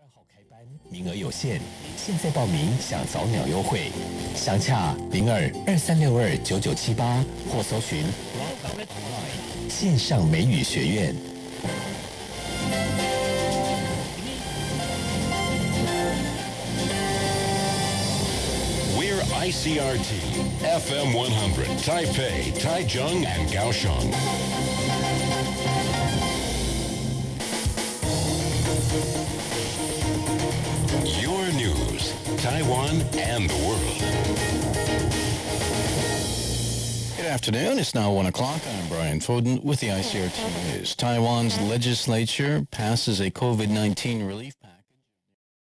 号开班，名额有限，现在报名享早鸟优惠，详洽02-2362-9978或搜寻 Online 线上美语学院。 We're ICRT FM 100 Taipei, Taichung, and Kaohsiung. Your news, Taiwan and the world. Good afternoon. It's now 1 o'clock. I'm Brian Foden with the ICRT News. Taiwan's legislature passes a COVID-19 relief package.